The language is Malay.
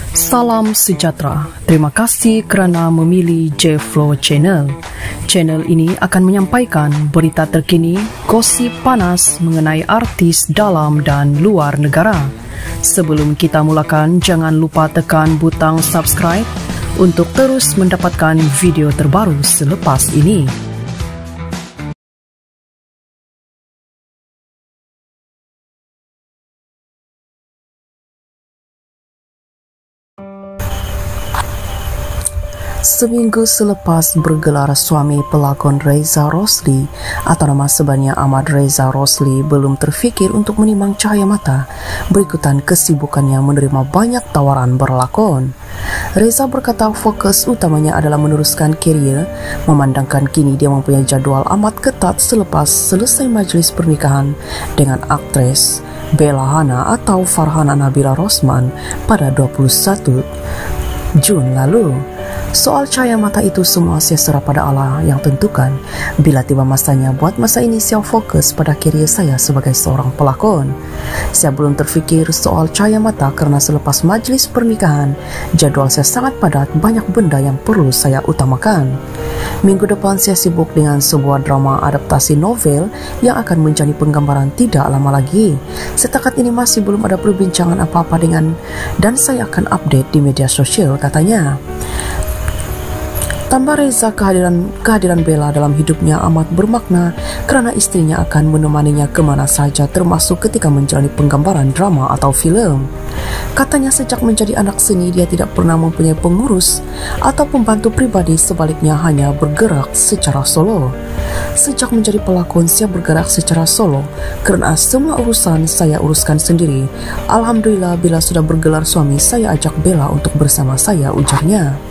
Salam sejahtera. Terima kasih kerana memilih J-Flow Channel. Channel ini akan menyampaikan berita terkini, gosip panas mengenai artis dalam dan luar negara. Sebelum kita mulakan, jangan lupa tekan butang subscribe untuk terus mendapatkan video terbaru selepas ini. Seminggu selepas bergelar suami pelakon Reza Rosli atau nama sebenarnya Ahmad Reza Rosli belum terfikir untuk menimang cahaya mata berikutan kesibukannya menerima banyak tawaran berlakon. Reza berkata fokus utamanya adalah meneruskan karier, memandangkan kini dia mempunyai jadual amat ketat selepas selesai majlis pernikahan dengan aktris Bella Hana atau Farhana Nabila Rosman pada 21 Jun lalu. Soal cahaya mata itu semua saya serah pada Allah yang tentukan. Bila tiba masanya, buat masa ini saya fokus pada karier saya sebagai seorang pelakon. Saya belum terfikir soal cahaya mata karena selepas majlis pernikahan, jadual saya sangat padat, banyak benda yang perlu saya utamakan. Minggu depan saya sibuk dengan sebuah drama adaptasi novel yang akan menjadi penggambaran tidak lama lagi. Setakat ini masih belum ada perbincangan apa-apa dengan dan saya akan update di media sosial, katanya. Tambah Reza, kehadiran Bella dalam hidupnya amat bermakna kerana istrinya akan menemaninya kemana saja termasuk ketika menjalani penggambaran drama atau filem. Katanya sejak menjadi anak seni dia tidak pernah mempunyai pengurus atau pembantu pribadi, sebaliknya hanya bergerak secara solo. Sejak menjadi pelakon saya bergerak secara solo kerana semua urusan saya uruskan sendiri. Alhamdulillah bila sudah bergelar suami saya ajak Bella untuk bersama saya, ujarnya.